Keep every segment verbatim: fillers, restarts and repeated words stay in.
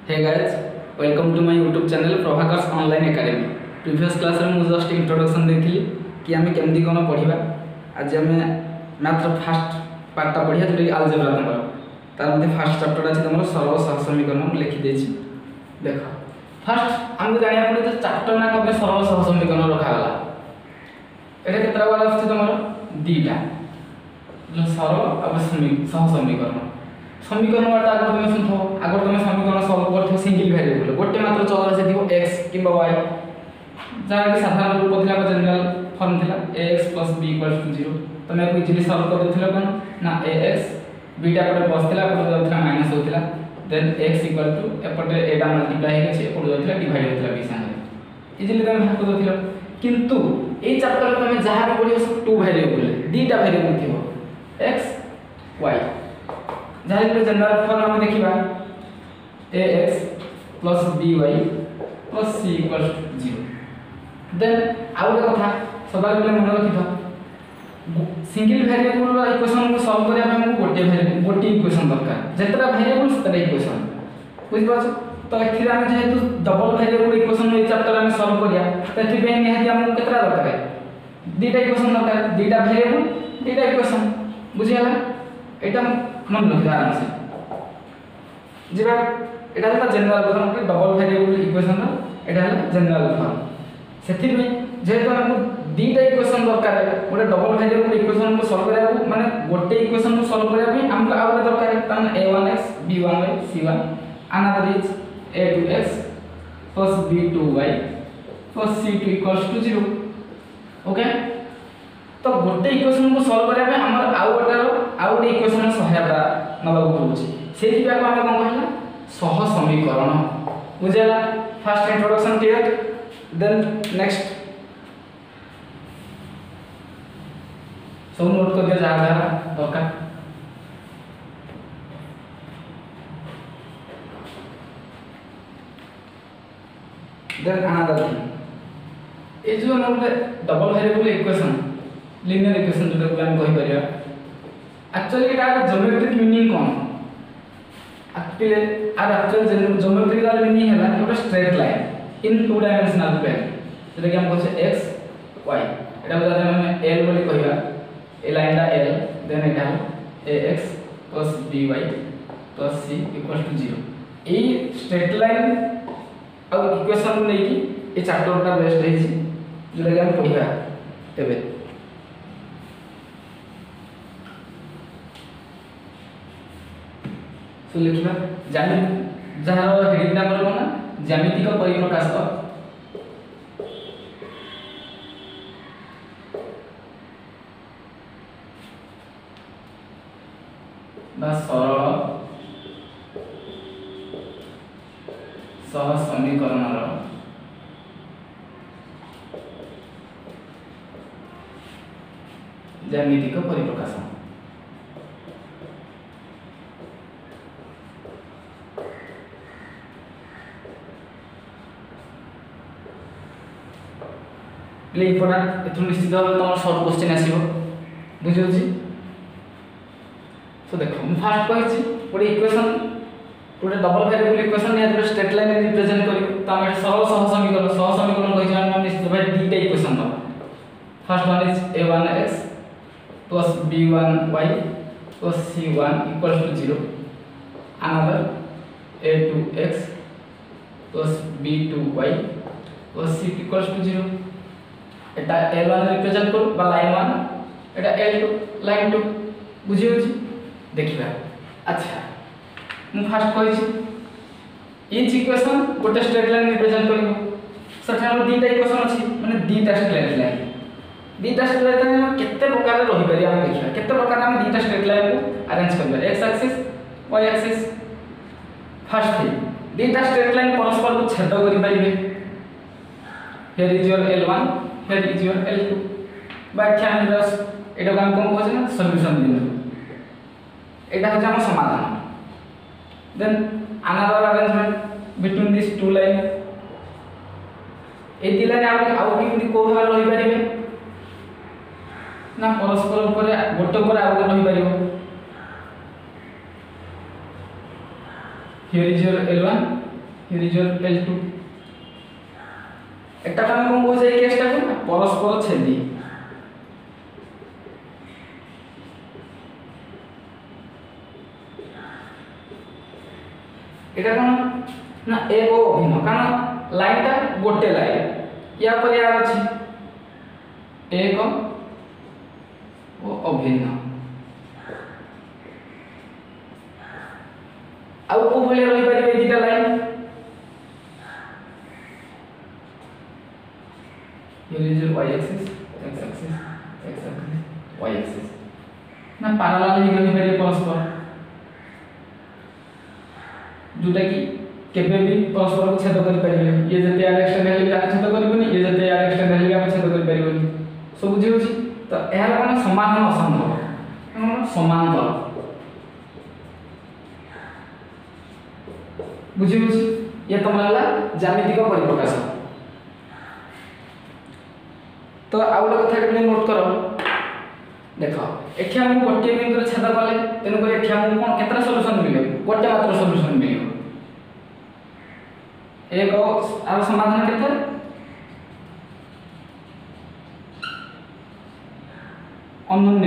Hey guys, welcome to my YouTube channel Prabhakar's online academy. Previous class में मुझे just introduction देथिली कि आमे केमदी कोन पढिबा। आज आमे मैथ रो फर्स्ट पार्टटा पढिया जोटी अलजेब्रा तमरो तार मध्ये फर्स्ट चैप्टर अछि तमरो सरल सहज समीकरण हम लिखि देछि। देखो फर्स्ट हमको जानिया पड़े जे चैप्टर ना कबे सरल सहज समीकरण रखा गला। एटा केतरा वाला अछि तमरो दीटा जो सरल अब समीकरण सहज समीकरण समीकरण वाटा अगर तुम सुनथो अगर तुम समीकरण सॉल्व करथो सिंगल वेरिएबल गोटे मात्र चल से दियो x किबा y जहा कि साधारण रूप थिला जनरल फॉर्म थिला ax b zero तमे को इजीली सॉल्व कर देथिलो कोन ना ax b टा पर प्लस थिला पर जाथिला माइनस होथिला देन x एपटे एटा मल्टीप्लाई हे छै एपटे जाथिला डिवाइड होथिला b संगे इजीली तमे भाग कर देथिलो। किंतु ए चैप्टर तमे जहा पढियो सब टू वेरिएबल दीटा वेरिएबल थिबो x y जहाँ पे जनरल फॉर्म हम देखिबा ax plus by plus c equals to zero। Then आउ एक कथा सबार बेले मन रखिथो सिंगल वेरिएबल रो इक्वेशन को सॉल्व करिया हम गोटे वेरिएबल गोटे इक्वेशन दरकार जेतरा वेरिएबल सेतरा इक्वेशन बुझ पाछ। तो एथि हम जेहेतु डबल वेरिएबल इक्वेशन रो चैप्टर हम सॉल्व करिया तथि बे निहाती हम केतरा दरकार दीटा इक्वेशन दरकार दीटा वेरिएबल दीटा इक्वेशन बुझियाला एटा मन रखिदा आराम से जेबा एटा हला जनरल फॉर्म के डबल वेरिएबल इक्वेशन एटा हला जनरल फॉर्म सेथि में जेहेतु हमको दीटा इक्वेशन दरकार है गोटे डबल वेरिएबल इक्वेशन को सॉल्व करिया माने गोटे इक्वेशन को सॉल्व करिया भी हमको आ गोटे दरकार है तन a one x b one y c one another is a two x plus b two y plus c two equals to zero। Okay तो गोटे इक्वेशन को सॉल्व करिया में हमर आउ गोटे आउ गोटे इक्वेशन सहायता नबा पड़ुछि सेहि पे हम कोन कहला सह समीकरण बुझला। First introduction clear then next सब नोट कर दिया जा रहा दरकार। देन अनदर थिंग ए जो note double variable equation linear equation जो हम कहि परिया एक्चुअली एटा ज्योमेट्रिक मीनिंग कोन एक्चुअली आर एक्चुअल ज्योमेट्रिकल मीनिंग हैला एटा straight line in two dimensional plane जेटा कि हम कहै x y एटा जदे हम l बोली कहिया ए लाइन दा l देन एटा ax by c equal to zero ए स्ट्रेट लाइन अब इक्वेशन नै कि ए चैप्टर टा बेस्ट है जेटा कि हम पढिया एबे सो लिखिबा जानि जहार हेडिंग नंबर कोना ज्यामितिक परिप्रकाश बा सरल सहज समीकरण ज्यामितिक परिप्रकाश ले इम्पोर्टेंट एथु निश्चित भाव तमर शॉर्ट क्वेश्चन आसीबो बुझियो छी। सो देखो हम फर्स्ट कहिछि गोटे इक्वेशन गोटे डबल वेरिएबल इक्वेशन या गोटे स्ट्रेट लाइन रिप्रेजेंट करियो त हम सरल सहज समीकरण सहज समीकरण कहि जान हम निश्चित भाव दीटा इक्वेशन दो। First one is a one x plus b one y plus c one equals to zero। another a two x plus b two y plus c two equals to zero। एटा l one represent कर बा line one एटा l two line two बुझियो छी देखिबा। अच्छा मु first कहि छी इच इक्वेशन गोटे स्ट्रेट लाइन रिप्रेजेंट करियो सठा दीटा इक्वेशन अछि माने दीटा स्ट्रेट लाइन दीटा स्ट्रेट लाइन केते प्रकार रहि पारि हम देखिबा केते प्रकार हम दीटा स्ट्रेट लाइन को अरेंज करबा x axis y axis. First thing दीटा स्ट्रेट लाइन परस्पर को छेद करि पारिबे here is your l one here is your l two व्याख्या निरस एटा हम कोन कहै छै ना सॉल्यूशन बिंदु एटा हो हम समाधान। Then another arrangement between this two line ए दी लाइन आउ आउ किमि को भाग रहि परिबे ना परस्पर ऊपर गोटे ऊपर आउ रहि परिबो। here is your L one here is your L two এটা আমি কোন কইছে এই কেসটা কোন পরস্পর ছেদি এটা কোন না এক ও অভিন্ন কারণ লাইনটা গোটে লাইন ইয়া পরে আর আছে এক ও অভিন্ন ଆଉ କୋ ଭଳି ରହି ପାରିବେ ଦିଟା line here is your y axis x axis x axis y axis ना parallel ही रही ପାରିବେ परस्पर जोटा कि केबे भी परस्पर को छेद कर परिबे ये जते आर एक्सटेंड हेले भी छेद करबनी ये जते आर एक्सटेंड हेले भी छेद कर परिबनी सब बुझी होची तो एहर कोन समाधान असंभव समांतर बुझी होची ये तुम लागला ज्यामिति का परिप्रकाश तो आउ लोग कथा के नोट करो देखो एठी हम गोटे बिंदु छेद कले तेनु कर एठी हम कोन केतरा सॉल्यूशन मिले गोटे मात्र सॉल्यूशन मिले एक आर समाधान केते अनन्य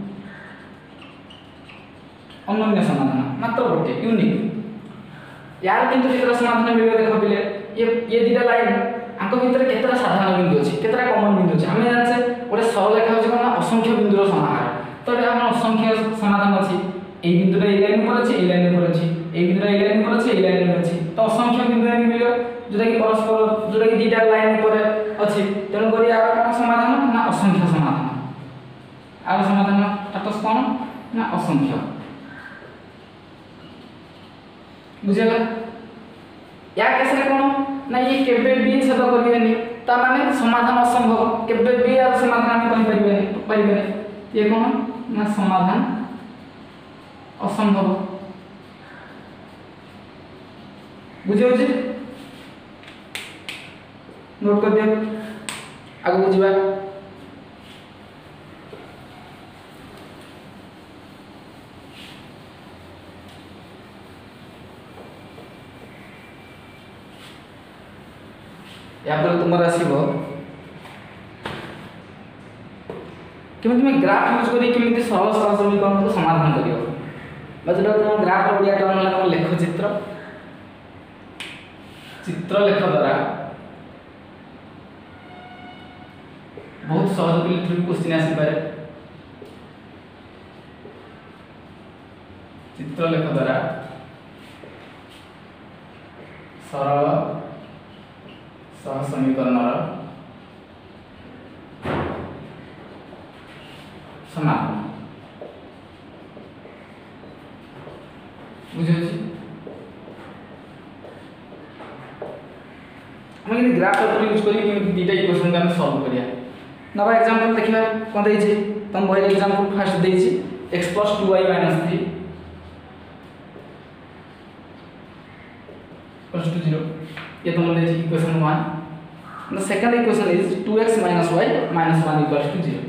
अनन्य समाधान मात्र गोटे यूनिक यार किंतु केतरा समाधान मिले देखो पिले ये ये दिटा लाइन आको भीतर केतरा साधारण बिंदु अछि केतरा कॉमन बिंदु अछि हमें जानसे ओरे सरल रेखा होछि कोन असंख्य बिंदुर समाहार तो एटा हम असंख्य समाधान अछि এই বিন্দুটা এই লাইন पर अछि এই লাইন पर अछि এই বিন্দুটা এই লাইন पर अछि এই লাইन पर अछि तो असंख्य बिंदु एनि मिलियो जोटा कि परस्पर जोटा कि दिटा लाइन पर अछि तेनु करी आ कोन समाधान ना असंख्य समाधान आ समाधान स्टेटस कोन ना असंख्य बुझिला या केसरे कोन ना ये केबे भी छेद करिवेनी ता माने समाधान असंभव केबे भी आ समाधान हम करि परिबेनी परिबेनी ये कोन ना समाधान असंभव बुझे होची नोट कर दिया आगु बुझिबा या पर तुमर आसीबो केमि तुम ग्राफ यूज करी केमि सरल सरल समीकरण को समाधान करियो मतलब तुम ग्राफ ओडिया टर्म ला कोन लेख चित्र चित्र लेख द्वारा बहुत सहज के थ्रू क्वेश्चन आसी पारे चित्र लेख द्वारा सरल सह समीकरण समाधान बुझे छी हम यदि ग्राफ पेपर यूज करी कि दीटा इक्वेशन का हम सॉल्व करिया नबा एग्जांपल देखिबा कोन देइ छी तम बहिर एग्जांपल फर्स्ट देइ छी x + two y - three = zero ये तुम देइ छी equation one the second equation is two x - y - one = zero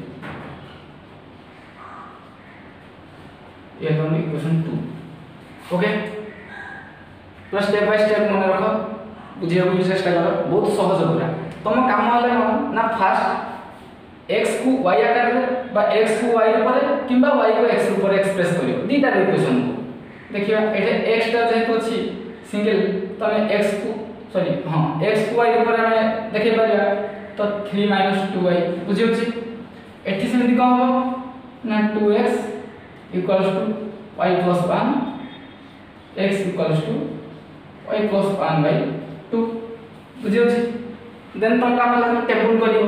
ये तुम इक्वेशन टू ओके पूरा स्टेप बाय स्टेप मन रखो बुझिया बुझि चेष्टा करो बहुत सहज पूरा तुम काम हले ना फास्ट x को y आकार रे बा x को y पर किबा y को x ऊपर एक्सप्रेस करियो दीटा इक्वेशन को देखिया एठे x ता जेतो छी सिंगल तमे x को सॉरी हां x को y ऊपर हमें देखै परिया तो थ्री - टू y बुझियो छी एठी सेमति कोन हो ना two x = y + one x = y + one by two बुझियो छी देन तुम का मतलब टेबल करियो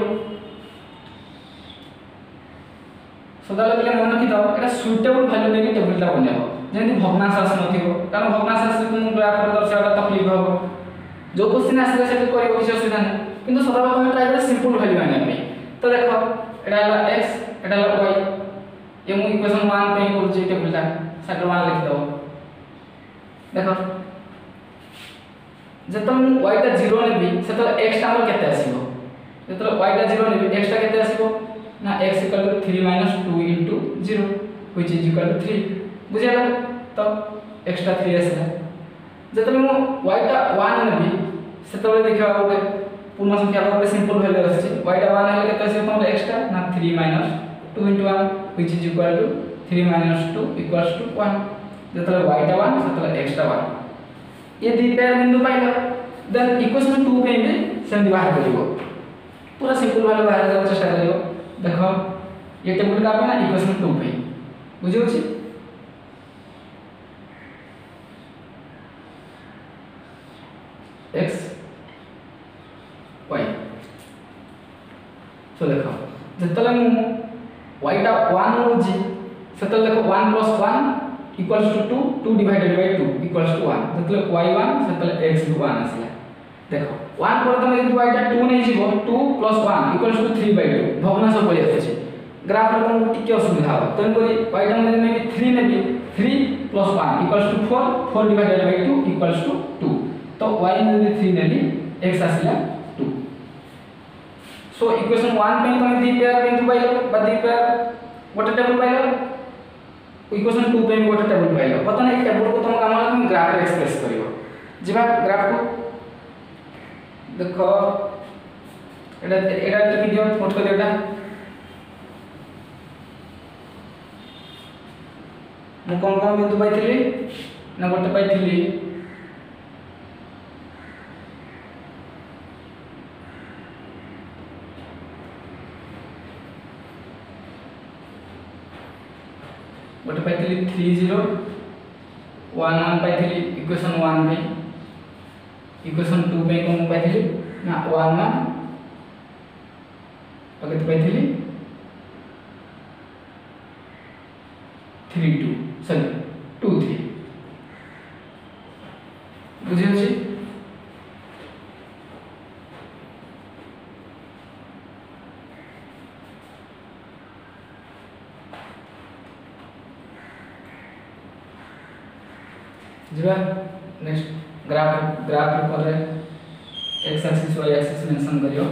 सदा लगले मन रखि दो एटा सुटेबल वैल्यू लेके टेबलटा बनेबो जेंति भग्नांश नथिबो कारण भग्नांश तुम ग्राफ पर दर्शावला तकलीफ हो जो क्वेश्चन आसे से करियो किछ असुविधा नै किंतु सदा तुम ट्राई कर सिंपल वैल्यू आने पे तो देखो एटा हला x एटा हला y ये मु इक्वेशन वन पे करछि टेबलटा सेटर वन लिख दो देखो जतम y टा जीरो नेबी सेतर x टा हमर केते आसीबो जतर y टा जीरो नेबी x टा केते आसीबो ना x = three - two into zero which is equal to three बुझियाला तो x टा थ्री आसला जतम मु y टा वन नेबी सेतबे देखिबा गोटे पूर्ण संख्या गोटे सिंपल वैल्यू आछि y टा वन हेले केते से तमर x टा ना three minus two into one which is equal to three minus two equals to one जतले y टा वन सेतले x टा वन ये दी पेयर बिंदु पाइलो देन इक्वेशन टू पे भी सेम बाहर करिवो पूरा सिंपल वैल्यू बाहर करबा चेष्टा करिवो देखो ये टेबल का पे ना इक्वेशन टू पे बुझियो छी x y तो देखो जतले मु y टा वन होजी सेतले देखो one plus one equals to two two divided by two equals to one जतले y वन सेतले x वन आसीला देखो वन पर तमे यदि y टा टू नै जीवो two plus one equals to three by two भग्नांश पळि आछे ग्राफ रे तमको टिके असुविधा हो तन करी y टा में मे थ्री नेबी three plus one equals to four four divided by two equals to two तो y में थ्री नेबी x आसीला टू सो इक्वेशन वन पे तमे दी पेयर बिंदु पाइलो बा दी पेयर गोटे टेबल पाइलो इक्वेशन टू पे गोटे टेबल पाइलो पता नै टेबल को तुम काम तुम ग्राफ रे एक्सप्रेस करिवो जिबा ग्राफ को देखो एटा एटा टिपि दियो नोट कर दियोटा मु कोन कोन बिंदु पाइथिली ना गोटे पाइथिली गोटे पाइथिली थ्री जीरो वन वन पाइथिली इक्वेशन वन पे इक्वेशन टू पे कोन पाइथिली ना वन वन अगत पाइथिली three two sorry two three बुझियो छी जीवा नेक्स्ट ग्राफ ग्राफ पर x axis y axis mention करियो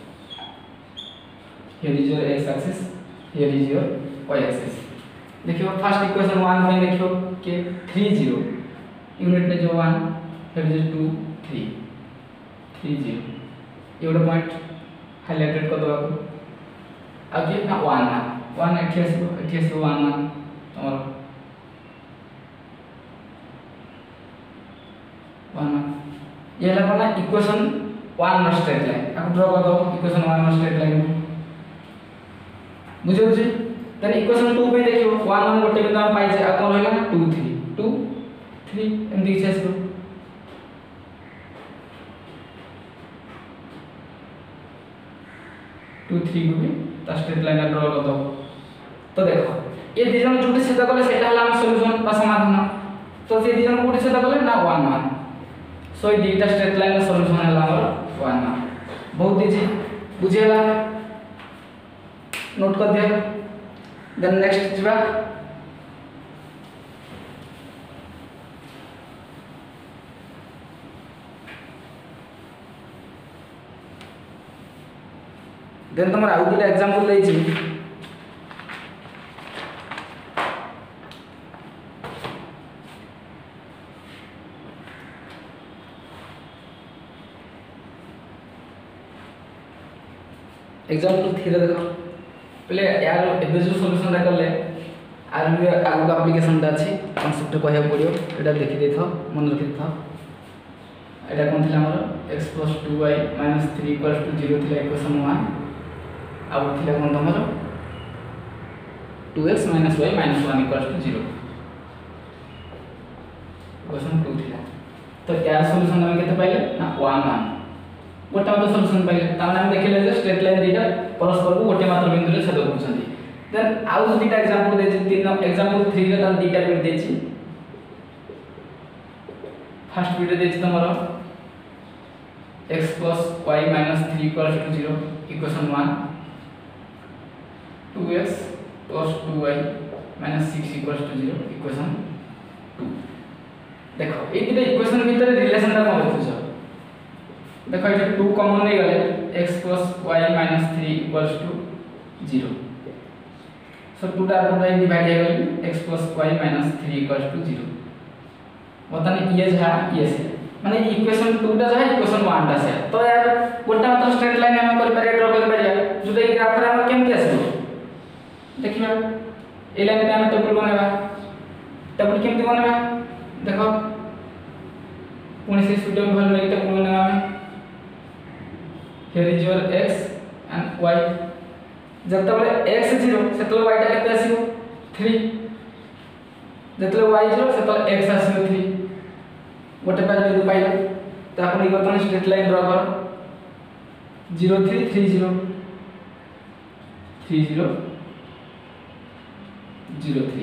here is your x axis here is your y axis देखियो फर्स्ट इक्वेशन वन में देखियो के थ्री जीरो यूनिट में जो one here is two three three zero ये point highlighted कर दो अब ये ना वन वन अठासी अठासी वन वन और वन ये ला ना इक्वेशन वन स्ट्रेट लाइन आपको ड्रा कर दो इक्वेशन वन स्ट्रेट लाइन बुझे बुझे देन इक्वेशन टू पे देखियो वन वन गोटे बिंदु हम पाइ जे आ कोन होला टू थ्री टू थ्री एम दी छै सो टू थ्री को भी ता स्ट्रेट लाइन ड्रा कर दो तो देखो ये दी जन जोटी छेद करले सेटा होला हम सॉल्यूशन बा समाधान तो से दी जन कोठी छेद करले ना वन वन सो ये दीटा स्ट्रेट लाइन का सॉल्यूशन है हमर वन बहुत इजी बुझेला नोट कर दिया देन नेक्स्ट जीवा देन तुम आउ दुटा एग्जांपल दै छी एग्जांपल थ्री देखो पहले यार एबे जो सॉल्यूशन रा करले आर भी आगु एप्लीकेशन ता अछि कांसेप्ट कहया पड़ियो एटा देखि देथो मन रखि देथो एटा कोन थिला हमर x + two y - three = zero थिला इक्वेशन वन अब थिला कोन हमर two x - y - one = zero equation two थिला तो यार सॉल्यूशन हम केते पाइले ना वन वन गोटे मात्र सॉल्यूशन पाइले ताने हम देखिले जे स्ट्रेट लाइन दीटा परस्पर को गोटे मात्र बिंदु रे छेद करछन्ती देन आउ जो दीटा एग्जांपल दे छी तीन एग्जांपल थ्री रे तान दीटा बिट दे छी फर्स्ट बिट दे छी तमरो x + y - three = zero equation one two x + two y - six = zero equation two देखो ए दीटा इक्वेशन भीतर रिलेशन ता कोन रखुछ देखो ये टू कॉमन नहीं गले x + y - three = zero so two टा टू डिवाइड हो गले x + y - थ्री = जीरो बताने ये जा ये से माने इक्वेशन टू टा जाय इक्वेशन वन टा से तो यार गोटा मात्र स्ट्रेट लाइन हम कर पारे ड्रा कर पारिया जोटा कि ग्राफ रे हम केमति आसीबो देखिबा ए लाइन पे हम टेबल बनेबा टेबल केमति बनेबा देखो पुणी से सुटेबल वैल्यू एक टेबल बनेबा हम here is your x and y जब तक x जीरो सेतले y टा केते आसीबो थ्री जतले y जीरो सेतले x आसीबो थ्री गोटे पाज बिंदु पाइला तो आपण ई बर्तन स्ट्रेट लाइन ड्रा कर zero three three zero three zero zero three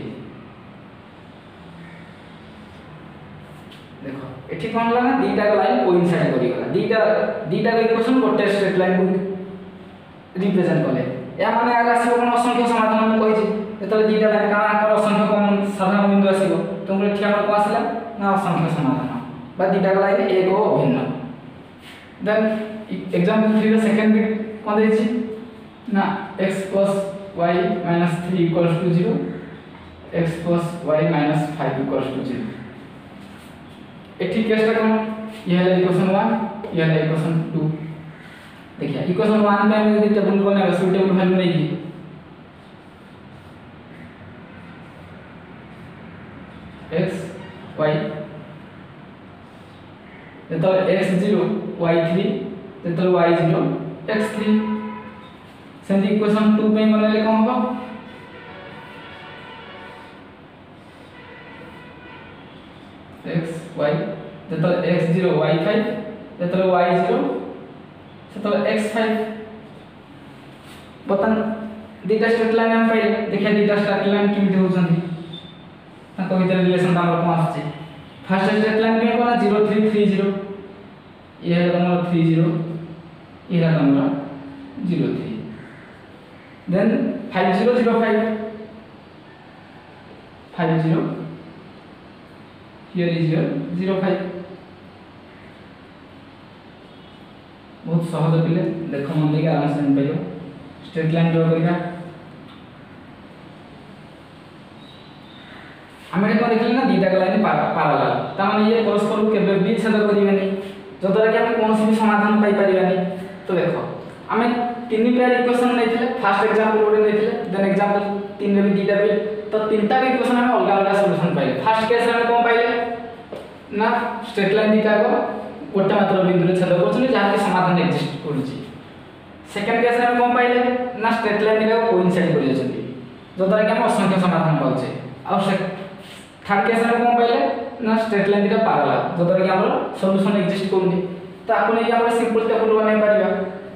देखो एठी कोन ला ना दीटा लाइन कोइंसाइड करी गला दीटा दीटा को इक्वेशन गोटे स्ट्रेट लाइन को रिप्रेजेंट करले या माने आगा आसीबो कोन असंख्य समाधान हम कहि छी जतले दीटा लाइन का आकर असंख्य कोन साधारण बिंदु आसीबो तुम एठी हमर को आसीला ना असंख्य समाधान बा दीटा लाइन एक हो भिन्न देन एग्जांपल थ्री रे सेकंड बिट कोन देछि ना x y three equals to zero x y five equals to zero एठी केसटा कोन यह है इक्वेशन वन यह है इक्वेशन टू देखिए इक्वेशन वन में हम यदि टेबल बनाएगा सुटेबल वैल्यू नहीं की x y जतले x जीरो y थ्री जतले y जीरो x थ्री सेंदी इक्वेशन टू पे बनले कोन होबो x y जतले x जीरो y फाइव जतले y जीरो सेतले x फाइव बतन दीटा स्ट्रेट लाइन हम पाइले देखिए दीटा स्ट्रेट लाइन किमि होचंती ताको भीतर रिलेशन हमर कोन आछे फर्स्ट स्ट्रेट लाइन में कोन जीरो थ्री थ्री जीरो ये है तुम्हारा थ्री जीरो ये है तुम्हारा zero three then five zero zero five five zero here is your zero five बहुत सहज पिले देखो मन देके आराम से पाइयो स्ट्रेट लाइन ड्रा करिया आमे को देखले ना दीटा लाइन पैरेलल ता माने ये परस्पर केबे भी छेद करिवेनी जदरा कि हम कोनोसी भी समाधान पाई परिबानी तो देखो आमे तीन पेयर इक्वेशन नैथिले फर्स्ट एग्जांपल ओडे नैथिले देन एग्जांपल तीन रे भी दीटा भी तो तीनटा के इक्वेशन हम अलग अलग सॉल्यूशन पाइले फर्स्ट केस रे हम कोन पाइले ना स्ट्रेट लाइन दीटा को गोटे मात्र बिंदु रे छेद करछनी जहा कि समाधान एग्जिस्ट करूची सेकंड केस रे हम कोन पाइले ना स्ट्रेट लाइन दीटा को कोइंसाइड करि जछंती जदरा कि हम असंख्य समाधान पाउचे आ थर्ड केस रे कोन पाइले ना स्ट्रेट लाइन दीटा पैरेलल जदरा कि हमर सॉल्यूशन एग्जिस्ट करूनी तो आपण ये हमर सिंपल टेबल बनै परिबा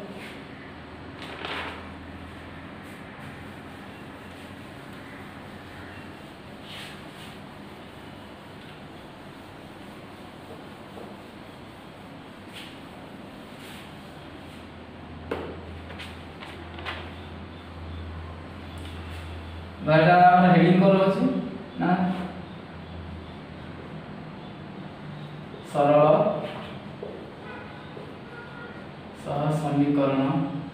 बाटा हमर हेडिंग कर अछि ना सरल सह समीकरण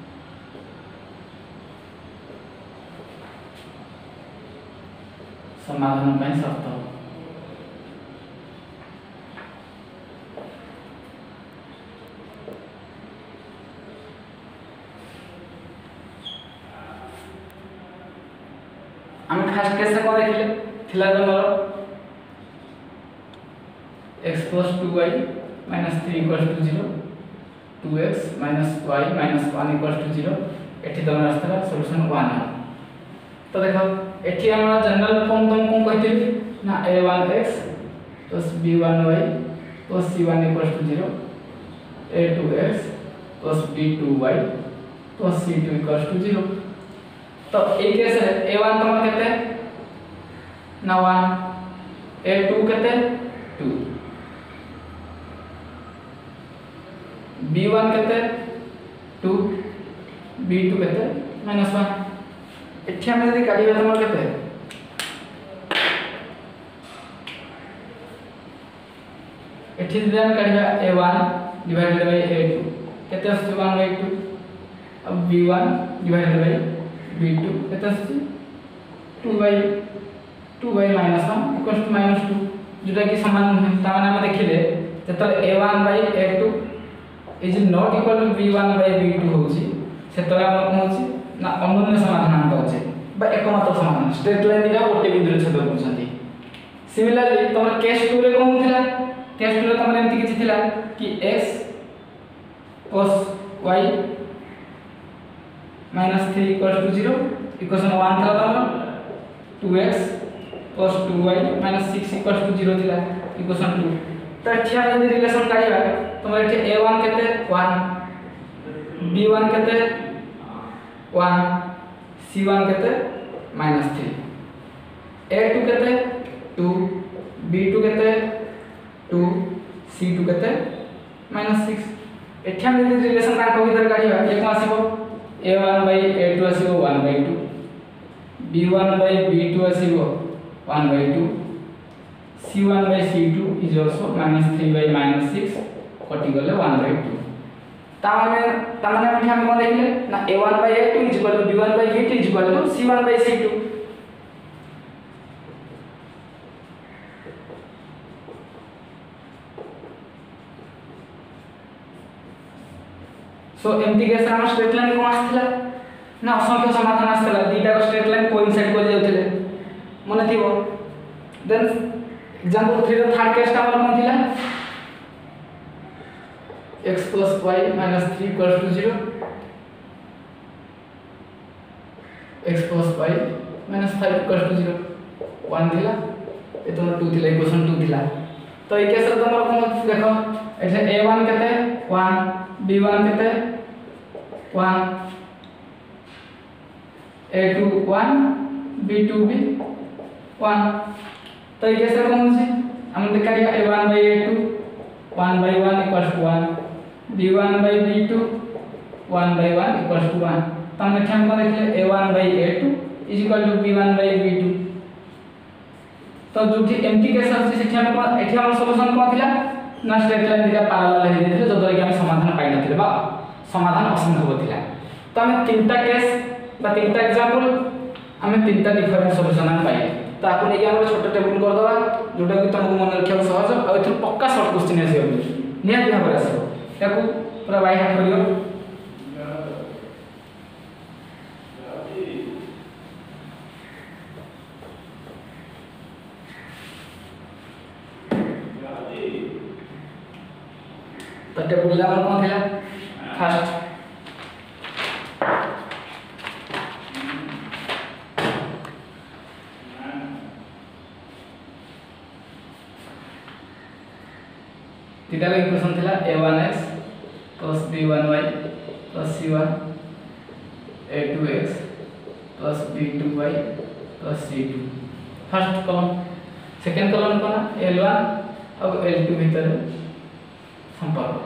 समाधान ପାଇଁ शर्त हम फर्स्ट केस को देखले थिला number x plus two y minus three equals to zero two x minus y minus one equals to zero एठी तम रास्ता सॉल्यूशन वन है तो देखो एठी हमरा जनरल फॉर्म तुम को कहथिली ना a one x plus b one y plus c one equals to zero a two x plus b two y plus c two equals to zero तो ए केस है a वन तुम कहते ना वन a टू कहते two b one कहते two b two कहते minus one एठी हम यदि काढिबा हमर कहते एठी यदि हम काढिबा a one divided by a two कहते आछे वन बाय टू अब b one divided by b two कहते आछे two by two by minus one equals two minus two जोटा कि समान ता माने हम देखिले जेतले a one by a two is not equal to b one by b two होची सेतले हम कोन होची ना अनन्य समाधान हम होची बा एकमात्र समाधान स्ट्रेट लाइन दिला ओटे बिंदु रे छेद करछंती। सिमिलरली तमर केस टू रे कोन थिला केस टू रे तमर एमति किछि थिला कि x cos y minus three equals to zero equation one था तमर two x cos two y minus six equals to zero थिला इक्वेशन टू। तो एठिया यदि रिलेशन काढिबा तमर एठी ए वन केते वन बी वन केते वन सी वन केते minus थ्री ए टू केते टू बी टू केते टू सी टू केते minus सिक्स। एठिया यदि रिलेशन ताको भीतर काढिबा ये कोन आसीबो a one by a two आसीबो one by two b one by b two आसीबो one by two c one by c two is also minus three by minus six कटि गले वन बाय टू। तामाने तामाने एठी हम कोन देखले ना a one by a two is equal to b one by b two is equal to c one by c two. So एमती केस हम स्ट्रेट लाइन कोन आस्थिला ना असंख्य समाधान आस्थिला दीटा को स्ट्रेट लाइन कोइंसाइड कर जाउथिले मने थिबो। देन एग्जांपल थ्री रो थर्ड केस ता कोन थिला x plus y minus three equals to zero x plus y minus five equals to zero one थिला ए तो टू थिला इक्वेशन टू थिला। तो ए केस रे तमर कोन देखो एठे ए वन केते वन बी वन केते one a two one b two भी वन। तो ये कैसे कौन से हम देखारिया a one by a two one by one equals to one b one by b two one by one equals to one. तो हम देखिए हमको देखले a one by a two is equal to b one by b two. तो जो MT case अछि सेठी हम एठी हम सॉल्यूशन कोन थिला ना स्ट्रेट लाइन दिका पैरेलल हे दिले जदर कि हम समाधान पाइ नथिले बा समाधान असंभव थिला। तो हम तीनटा केस बा तीनटा एग्जांपल हम तीनटा डिफरेंट सॉल्यूशन हम पाइले। तो आपन एके हम छोटा टेबल कर दवा जोटा कि तुमको मन रखिया सहज आ एथु पक्का शॉर्ट क्वेश्चन आसी होबे निया भाबे आसीबो याकू पूरा बाय हाथ करियो। तो टेबल ला कोन थिला फर्स्ट तीटा का इक्वेशन थिला a one x plus b one y plus c one a two x plus b two y plus c two. First column second column कोना एल वन और एल टू भीतर संपर्क।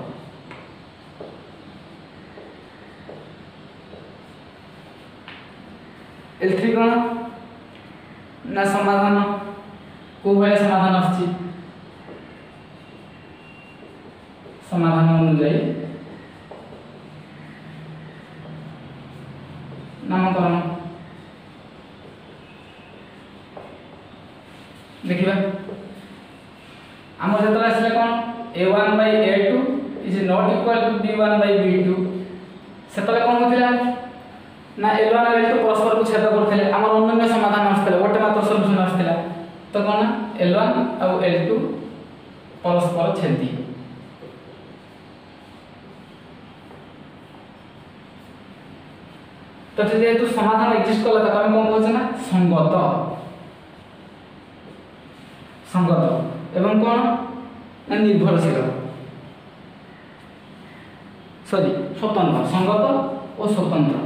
L three कोना ना समाधान को भले समाधान आछि समाधान अनुଯାयी नामकरण देखिबा हमर जतला आसले कोन a one by a two is not equal to b one by b two सेतले कोन होतिला ना एल वन और एल टू परस्पर को छेद करथिले हमर अनन्य समाधान आस्तले गोटे मात्र सॉल्यूशन आस्तला। तो कोन एल वन और एल टू परस्पर छेदी। तो जेहेतु समाधान एक्जिस्ट कला त हम कोन कहछ ना संगत संगत एवं कोन ना निर्भरशील सॉरी स्वतंत्र संगत और स्वतंत्र।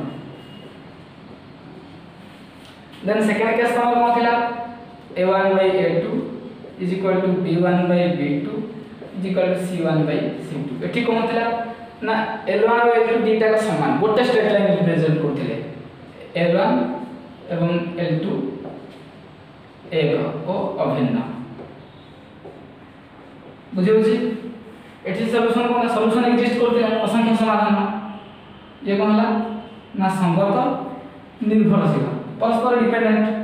देन सेकंड केस हमर कोन थिला a one by a two is equal to b one by b two is equal to c one by c two. एठी कोन थिला ना एल वन और एल टू दीटा का समान गोटे स्ट्रेट लाइन रिप्रेजेंट करथिले एल वन एवं एल टू एक और अभिन्न बुझे बुझी एठी सॉल्यूशन कोन सॉल्यूशन एक्जिस्ट करथिले असंख्य समाधान ये कोन हला ना संगत निर्भरशील परस्पर डिपेंडेंट।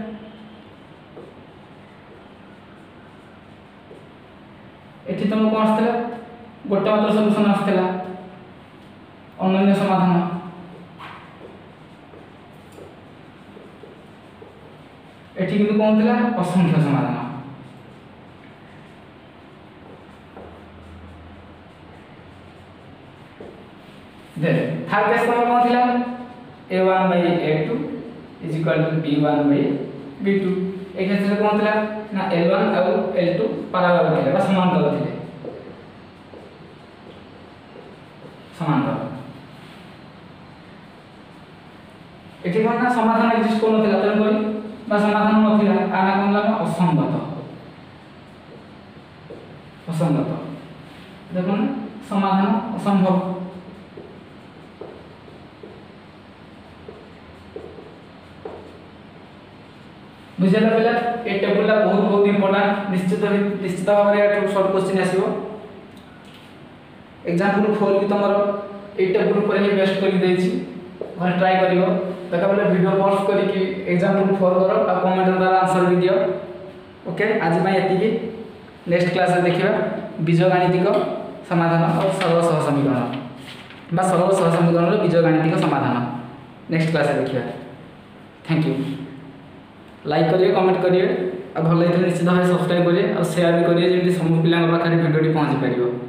एठी तुम कोन आस्तला गोटे मात्र सॉल्यूशन आसला अनन्य समाधान एठी किंतु कौन थिला असंख्य समाधान दे थर्ड केस में कौन थिला a one by a two is equal to b one by b two ए केस में कौन थिला ना l one और l two पैरेलल थिले बा समांतर थिले समांतर एठी कोन ना समाधान एक्जिस्ट कोन थिला तन कोई बा समाधान नथिला आना कोन ला असंगत असंगत देखो ना समाधान असंभव बुझला पहला ए टेबल ला बहुत बहुत इंपोर्टेंट निश्चित निश्चित भाव में शॉर्ट क्वेश्चन आसीबो एग्जांपल फोर भी तमरो ए टेबल पर ही बेस्ट कर देछि घर ट्राई करियो देखा बोले वीडियो पॉज करी एग्जांपल फोर करो आ कमेंट द्वारा आंसर भी दियो ओके आज में एतिकी नेक्स्ट क्लास रे देखिबा बीजगणितिक समाधान और सरल सह समीकरण बा सरल सह समीकरण रो बीजगणितिक समाधान नेक्स्ट क्लास रे देखिबा थैंक यू लाइक करिए कमेंट करिए और भल लगे निश्चित भाव सब्सक्राइब करिए और शेयर भी करिए जेमती समस्त पिला पाखे भिडियो पहुँची पार।